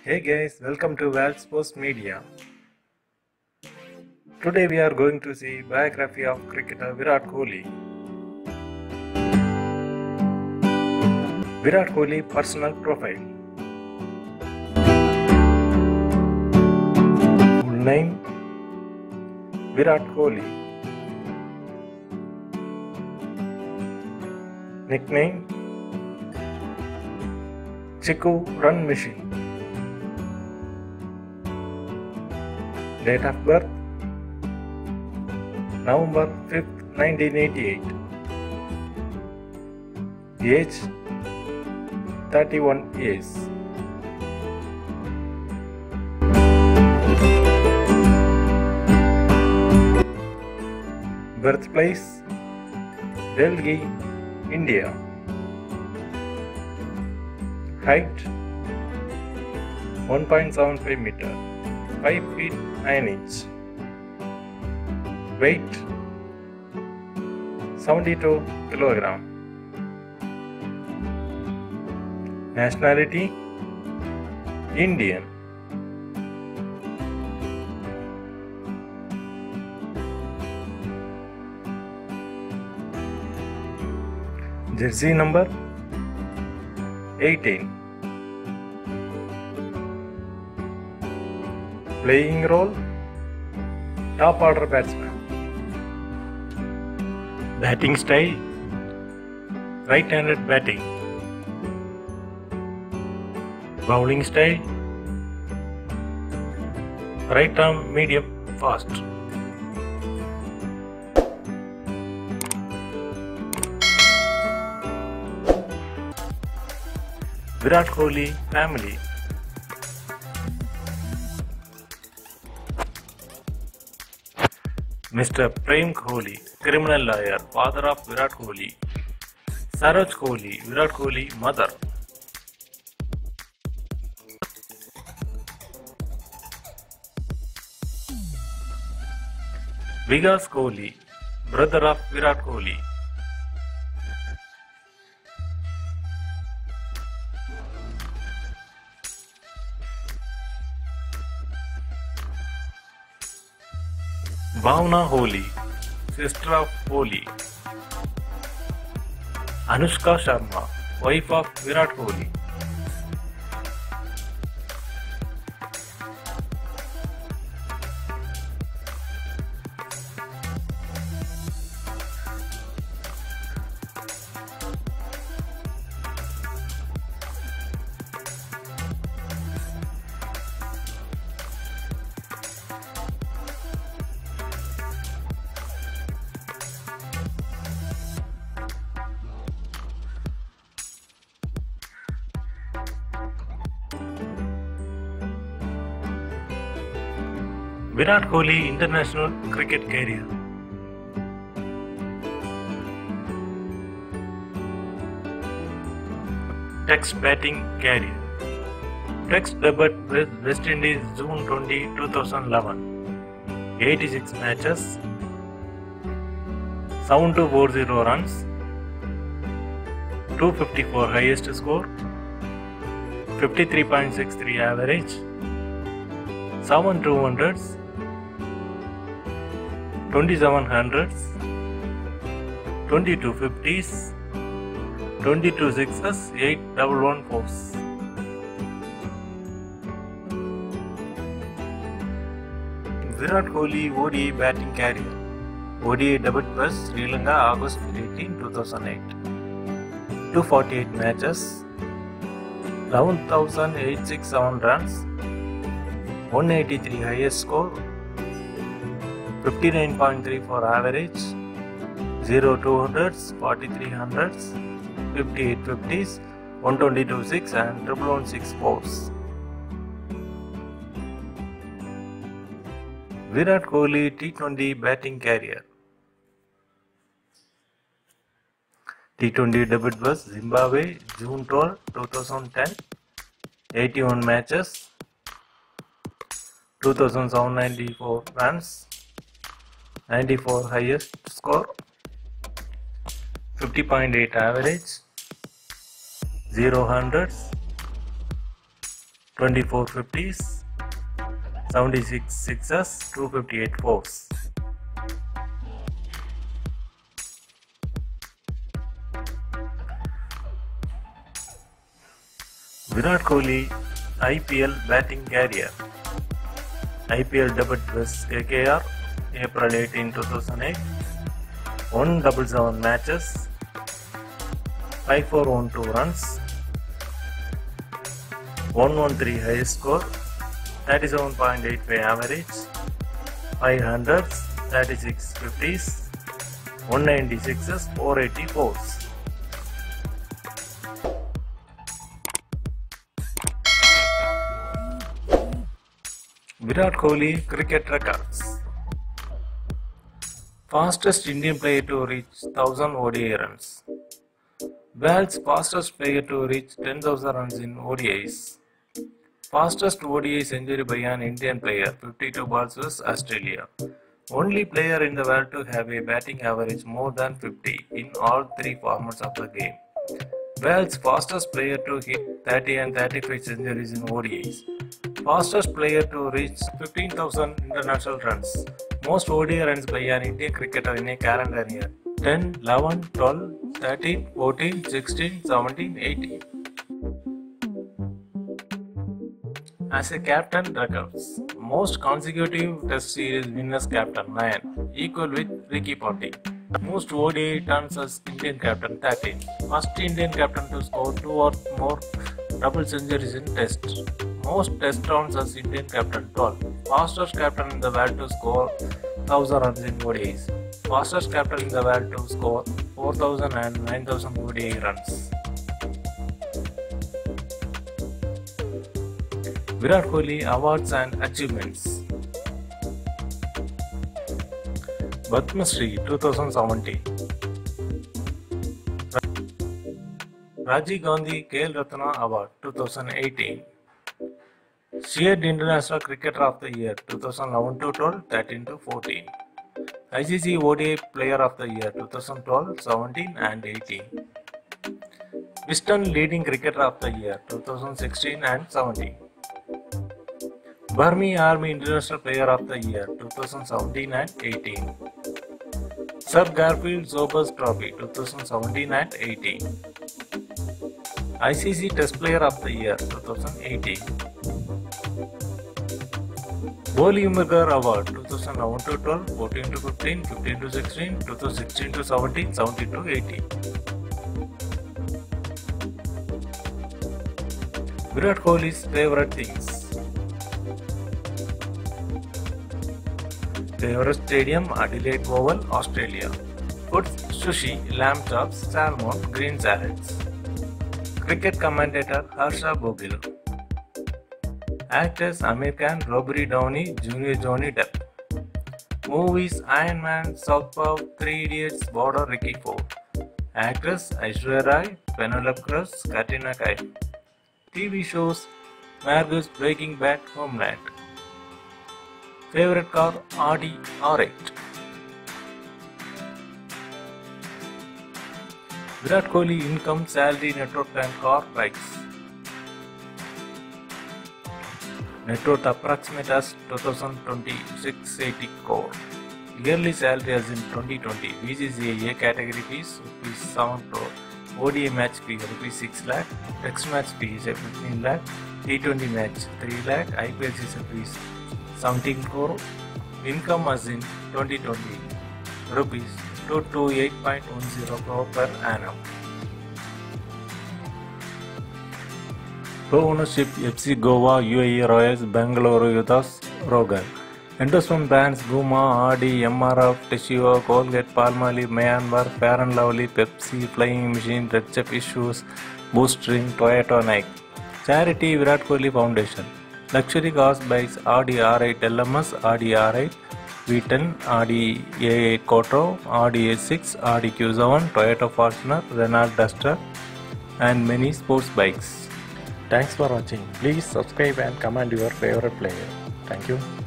Hey guys, welcome to World Sports Media. Today we are going to see biography of cricketer Virat Kohli. Virat Kohli personal profile. Full name Virat Kohli. Nickname Chiku Run Machine. Date of birth November 5th, 1988. Age 31 years. Birthplace Delhi, India. Height 1.75 meter, 5 feet 9 inch. Weight 72 kilogram. Nationality Indian. Jersey number 18. Playing role top order batsman. Batting style right-handed batting. Bowling style right arm medium fast. Virat Kohli family. Mr. Prem Kohli, criminal lawyer, father of Virat Kohli. Saroj Kohli, Virat Kohli mother. Vikas Kohli, brother of Virat Kohli. Bhavna Kohli, sister of Kohli. Anushka Sharma, wife of Virat Kohli. Virat Kohli international cricket career. Test batting career. Test debut with West Indies June 20, 2011. 86 matches, 7240 runs, 254 highest score, 53.63 average, 7 200s, 27 hundreds, 22 50s, 22 sixes, 8 double one fours. Virat Kohli ODI batting career. ODI debut was Sri Lanka August 18, 2008. 248 matches, 11,867 runs, 183 highest score, 59.34 average, 0 200s, 43 hundreds, 58 50s, 122 6 and 116 fours. Virat Kohli T20 batting career. T20 debut was Zimbabwe June 12, 2010. 81 matches, 2,794 runs, 94 highest score, 50.8 average, 0 hundreds, 24 50s, 76 sixes, 258 fours. Virat Kohli IPL batting career. IPL debut with KKR April 18, 2008. 177 matches, 5412 runs, 113 highest score, 37.85 average, 5 hundreds, 36 50s, 196s, 480 fours. Virat Kohli cricket records. Fastest Indian player to reach 1000 ODI runs. World's fastest player to reach 10,000 runs in ODIs. Fastest ODI century by an Indian player, 52 balls was Australia. Only player in the world to have a batting average more than 50 in all three formats of the game. World's fastest player to hit 30 and 35 centuries in ODIs. Fastest player to reach 15,000 international runs. Most ODI runs by an Indian cricketer in a calendar year. 10, 11, 12, 13, 14, 16, 17, 18. As a captain records, most consecutive test series winners captain 9, equal with Ricky Ponting. Most ODI turns as Indian captain 13. First Indian captain to score 2 or more double centuries in test. Most test rounds as Indian captain 12. Fastest captain in the world to score 1000 runs in ODIs. Fastest captain in the world to score 4000 and 9000 ODI runs. Virat Kohli awards and achievements. Padma Shri 2017. Rajiv Gandhi Khel Ratna Award 2018. Shared International Cricketer of the Year 2011 to 12, 13 to 14. ICC ODI Player of the Year 2012, 17 and 18. Wisden Leading Cricketer of the Year 2016 and 17. Burmese Army International Player of the Year 2017 and 18. Sir Garfield Sobers Trophy 2017 and 18. ICC Test Player of the Year 2018. Boli Umar Award 2011 to 12, 14 to 15, 15 to 16, 2016 to 17, 17 to 18. Virat Kohli's favorite things. Favorite stadium Adelaide Oval, Australia. Foods sushi, lamb chops, salmon, green salads. Cricket commentator Harsha Bogil. Actors Amir Khan, Robert Downey Jr. Johnny Depp. Movies Iron Man, Southpaw, 3 Idiots, Border, Ricky Ford. Actress Aishwarya Rai, Penelope Cruz, Katrina Kaif. TV shows Margus, Breaking Bad, Homeland. Favorite car Audi R8. Virat Kohli income, salary, net worth and car price. Net worth approximate as 2026-80 crore. Yearly salary as in 2020. BCCI A category fees ₹7 crore. ODI match fee ₹6 lakh. Test match fee 15 lakh. T20 match 3 lakh. IPL season fees 17 crore. Income as in 2020 ₹228.10 crore per annum. Co-ownership FC Goa, UAE Royals, Bengaluru Youths, Rogan. Endorsement brands Puma, Audi, MRF, Teshuo, Colgate, Palmolive, Myanmar, Fair & Lovely, Pepsi, Flying Machine, Red Chef Issues, Boost Drink, Toyota, Nike. Charity Virat Kohli Foundation. Luxury cars bikes Audi R8 LMS, Audi R8, V10, Audi A8 Quattro, Audi A6, Audi Q7, Toyota Fortuner, Renault Duster and many sports bikes. Thanks for watching. Please subscribe and comment your favorite player. Thank you.